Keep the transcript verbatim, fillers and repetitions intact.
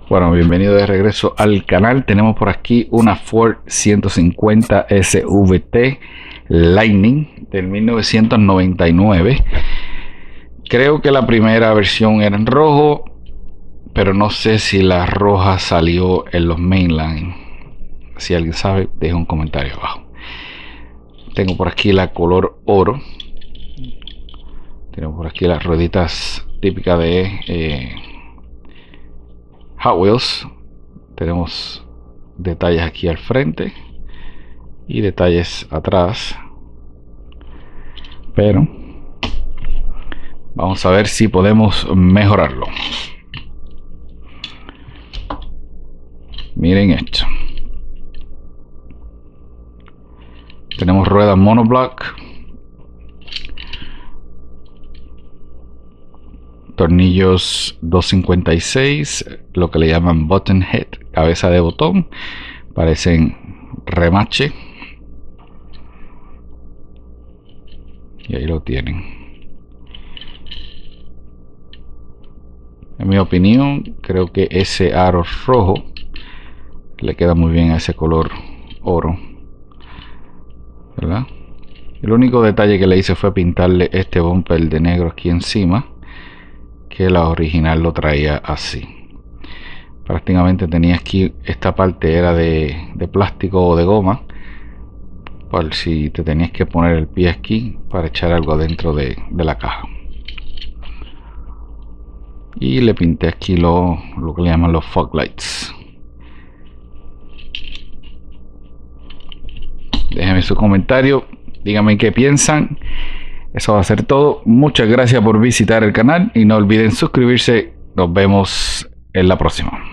Bueno, bienvenido de regreso al canal. Tenemos por aquí una Ford ciento cincuenta S V T Lightning del mil novecientos noventa y nueve. Creo que la primera versión era en rojo, pero no sé si la roja salió en los mainline. Si alguien sabe, deja un comentario abajo. Tengo por aquí la color oro. Tenemos por aquí las rueditas típicas de eh, Hot Wheels. Tenemos detalles aquí al frente y detalles atrás, pero vamos a ver si podemos mejorarlo. Miren esto. Tenemos ruedas monoblock, tornillos doscientos cincuenta y seis, lo que le llaman button head, cabeza de botón, parecen remache, y ahí lo tienen. En mi opinión, creo que ese aro rojo le queda muy bien a ese color oro, ¿verdad? El único detalle que le hice fue pintarle este bumper de negro aquí encima, que la original lo traía así. Prácticamente tenía aquí, esta parte era de, de plástico o de goma, por si te tenías que poner el pie aquí para echar algo dentro de, de la caja. Y le pinté aquí lo, lo que le llaman los fog lights. Déjenme su comentario, díganme qué piensan. Eso va a ser todo. Muchas gracias por visitar el canal y no olviden suscribirse. Nos vemos en la próxima.